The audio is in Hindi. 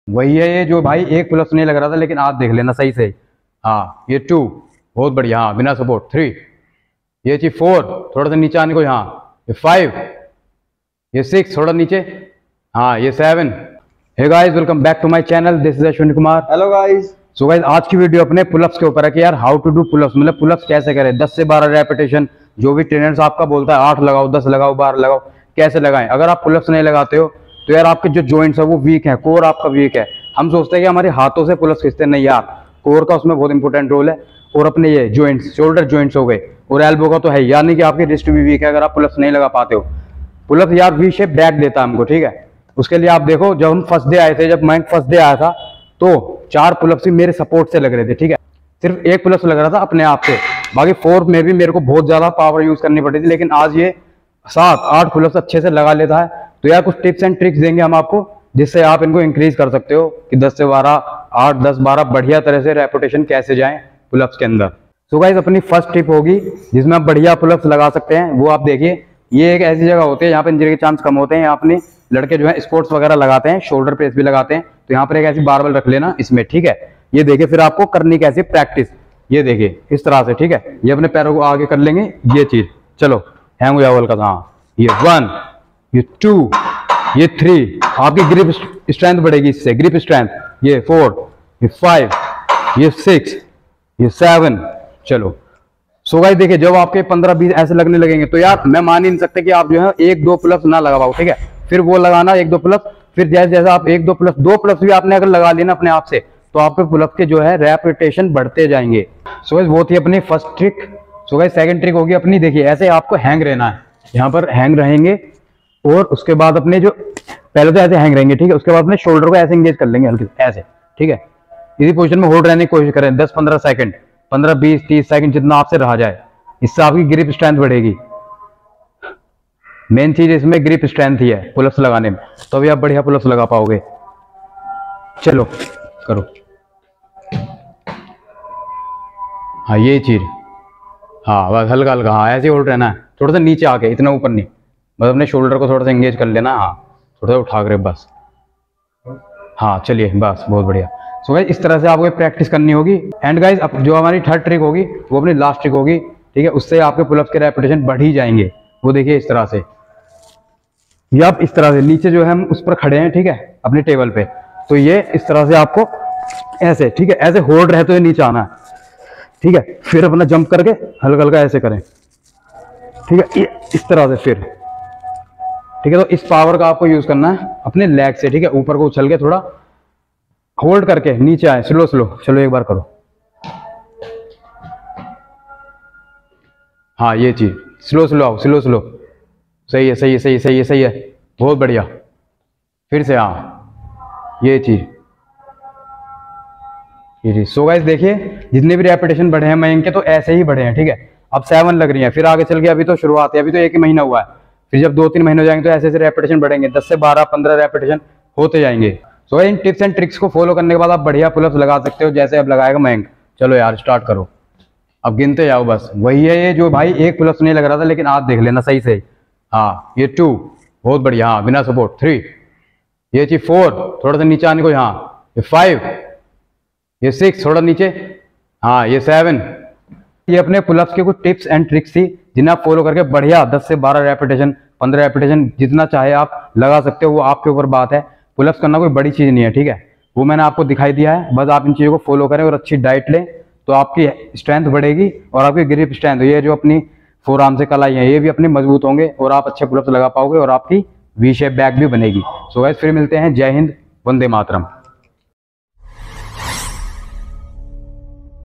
वही है ये जो भाई एक पुलअप्स नहीं लग रहा था, लेकिन आज देख लेना सही से। हाँ ये 2, बहुत बढ़िया। हाँ बिना सपोर्ट 3, ये चीज 4, थोड़ा सा नीचे आने को। हाँ ये 5, ये 6, थोड़ा नीचे। हाँ ये 7। Hey guys, welcome back to my channel, this is Ashwin Kumar. Hello guys. So guys, आज की वीडियो अपने पुलअप्स के ऊपर है कि यार हाउ टू डू पुलअप्स, मतलब पुलअप्स कैसे करें। 10 से 12 रेपिटेशन, जो भी ट्रेनर्स आपका बोलता है 8 लगाओ, 10 लगाओ, 12 लगाओ, कैसे लगाएं। अगर आप पुलअप्स नहीं लगाते हो तो यार आपके जो जॉइंट्स है वो वीक है, कोर आपका वीक है। हम सोचते हैं कि हमारे हाथों से पुलअप्स खींचते हैं, नहीं यार, कोर का उसमें बहुत इंपॉर्टेंट रोल है। और अपने ये जॉइंट्स, शोल्डर जॉइंट्स हो गए और एल्बो का तो है, यानी कि आपकी रिस्ट भी वीक है अगर आप पुलअप्स नहीं लगा पाते हो। पुलअप्स यार वी शेप बैक देता है हमको, ठीक है। उसके लिए आप देखो, जब हम फर्स्ट डे आए थे, जब मैं फर्स्ट डे आया था तो 4 पुलअप्स ही मेरे सपोर्ट से लग रहे थे, ठीक है। सिर्फ 1 पुलअप्स लग रहा था अपने आप से, बाकी 4 में भी मेरे को बहुत ज्यादा पावर यूज करनी पड़ी थी। लेकिन आज ये 7-8 पुलअप्स अच्छे से लगा लेता है। तो यार कुछ टिप्स एंड ट्रिक्स देंगे हम आपको, जिससे आप इनको इंक्रीज कर सकते हो कि 10 से 12, 8, 10, 12 बढ़िया तरह से रेपिटेशन कैसे जाएं पुलअप्स के अंदर। सो गाइस, अपनी फर्स्ट टिप होगी जिसमें आप बढ़िया पुलअप्स लगा सकते हैं, वो आप देखिए। ये एक ऐसी जगह होती है यहाँ पे इंजरी के चांस कम होते हैं। यहाँ अपने लड़के जो है स्पोर्ट्स वगैरह लगाते हैं, शोल्डर प्रेस भी लगाते हैं, तो यहाँ पर एक ऐसी बारबल रख लेना इसमें, ठीक है। ये देखिए, फिर आपको करनी कैसी प्रैक्टिस, ये देखिए इस तरह से, ठीक है। ये अपने पैरों को आगे कर लेंगे, ये चीज। चलो हैंग हो जाओ हल्का। हाँ ये 1, ये 2, ये 3, आपकी ग्रिप स्ट्रेंथ बढ़ेगी इससे, ग्रिप स्ट्रेंथ। ये 4, ये 5, ये 6, ये 7। चलो सो गाइस देखिए, जब आपके 15-20 ऐसे लगने लगेंगे तो यार मैं मान ही नहीं सकते कि आप जो है 1-2 पुलअप्स ना लगा पाओ, ठीक है। फिर वो लगाना 1-2 पुलअप्स, फिर जैसे जैसे आप 1-2 पुलअप्स, 2 पुलअप्स भी आपने अगर लगा लेना अपने आप से, तो आपके पुलअप के जो है रेपिटेशन बढ़ते जाएंगे। सो गाइस वो थी अपनी first trick. So guys second trick होगी अपनी, देखिए ऐसे आपको हैंग रहना है, यहाँ पर हैंग रहेंगे। और उसके बाद अपने जो पहले तो ऐसे हैंग रहेंगे, ठीक है। उसके बाद अपने शोल्डर को ऐसे एंगेज कर लेंगे हल्के ऐसे, ठीक है। इसी पोजीशन में होल्ड रहने की कोशिश करें 10-15 सेकंड, 15-20-30 सेकंड जितना आपसे रहा जाए। इससे आपकी ग्रिप स्ट्रेंथ बढ़ेगी। मेन चीज इसमें ग्रिप स्ट्रेंथ ही है पुलअप्स लगाने में, तो अभी आप बढ़िया पुलअप्स लगा पाओगे। चलो करो। हाँ ये चीज, हाँ बस हल्का हल्का, हाँ ऐसे होल्ड रहना है, थोड़ा सा नीचे आके, इतना ऊपर नहीं, बस अपने शोल्डर को थोड़ा सा एंगेज कर लेना। हाँ थोड़ा सा उठा कर बस। हाँ चलिए बस, बहुत बढ़िया। सो गाइस इस तरह से आपको प्रैक्टिस करनी होगी। एंड गाइस अब जो हमारी थर्ड ट्रिक होगी वो अपनी लास्ट ट्रिक होगी, ठीक है। उससे आपके पुलअप्स के रेपिटेशन बढ़ ही जाएंगे। वो देखिए इस तरह से, ये आप इस तरह से नीचे जो है हम उस पर खड़े हैं, ठीक है, अपने टेबल पे। तो ये इस तरह से आपको ऐसे, ठीक है, ऐसे होल्ड रहे तो ये नीचे आना है, ठीक है। फिर अपना जंप करके हल्का हल्का ऐसे करें, ठीक है, ये इस तरह से फिर, ठीक है। तो इस पावर का आपको यूज करना है अपने लेग से, ठीक है। ऊपर को उछल के थोड़ा होल्ड करके नीचे आए, स्लो स्लो। चलो एक बार करो। हाँ ये चीज, स्लो स्लो आओ, स्लो स्लो। सही है, सही है, सही है, सही है, सही है, बहुत बढ़िया। फिर से हाँ ये चीज, ये चीज। सो गाइस देखिए, जितने भी रेपिटेशन बढ़े हैं मयंक के, तो ऐसे ही बढ़े हैं, ठीक है। अब 7 लग रही है, फिर आगे चल के, अभी तो शुरुआत है, अभी तो 1 ही महीना हुआ है। फिर जब 2-3 महीने हो जाएंगे तो ऐसे ऐसे रेपिटेशन बढ़ेंगे, 10 से 12, 15 रेपिटेशन होते जाएंगे। सो इन टिप्स एंड ट्रिक्स को फॉलो करने के बाद आप बढ़िया पुलअप्स लगा सकते हो, जैसे अब लगाएगा मयंक। चलो यार स्टार्ट करो, अब गिनते जाओ बस। वही है ये जो भाई एक पुलअप्स नहीं लग रहा था, लेकिन आज देख लेना सही से। हाँ ये 2, बहुत बढ़िया। हाँ बिना सपोर्ट 3, ये चीज 4, थोड़ा सा नीचे आने को। हाँ ये 5, ये 6, थोड़ा नीचे। हाँ ये 7। ये अपने पुलअप्स के कुछ टिप्स एंड ट्रिक्स थी, जिन्हें आप फॉलो करके बढ़िया 10 से 12 रेपिटेशन, 15 रेपिटेशन जितना चाहे आप लगा सकते हो। वो आपके ऊपर बात है। पुलअप्स करना कोई बड़ी चीज नहीं है, ठीक है। वो मैंने आपको दिखाई दिया है, बस आप इन चीजों को फॉलो करें और अच्छी डाइट लें, तो आपकी स्ट्रेंथ बढ़ेगी और आपकी ग्रिप स्ट्रेंथ, ये जो अपनी फोर आर्म से कलाई है, ये भी अपनी मजबूत होंगे और आप अच्छे पुलअप्स लगा पाओगे और आपकी वी शेप बैक भी बनेगी। सो गाइस फिर मिलते हैं। जय हिंद, वंदे मातरम।